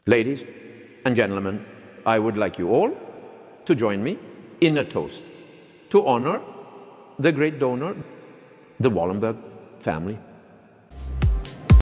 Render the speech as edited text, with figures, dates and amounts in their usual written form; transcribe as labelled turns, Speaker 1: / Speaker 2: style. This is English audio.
Speaker 1: Ladies and gentlemen, I would like you all to join me in a toast to honor the great donor, the Wallenberg family.